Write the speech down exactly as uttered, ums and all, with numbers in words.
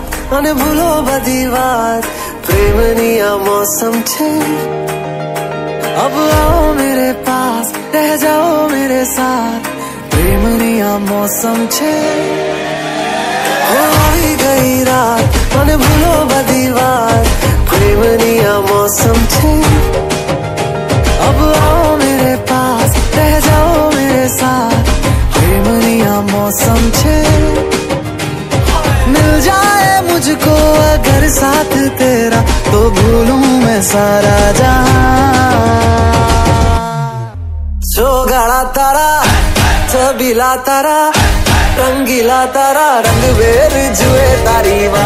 रात મને ભૂલો બધી વાત પ્રેમની આ मौसम છે अब आओ मेरे पास रह जाओ मेरे साथ प्रेमनी आ मौसम छे हो आई गई रात મને ભૂલો બધી વાત प्रेमनी आ मौसम छे अब आओ मेरे पास रह जाओ मेरे साथ प्रेमनी आ मौसम छे मिल जाए मुझको अगर साथ तेरा तो भूलूं मैं सारा जहां सोगाड़ा तारा छबीला तारा रंगीला तारा रंग बेर जुए तारी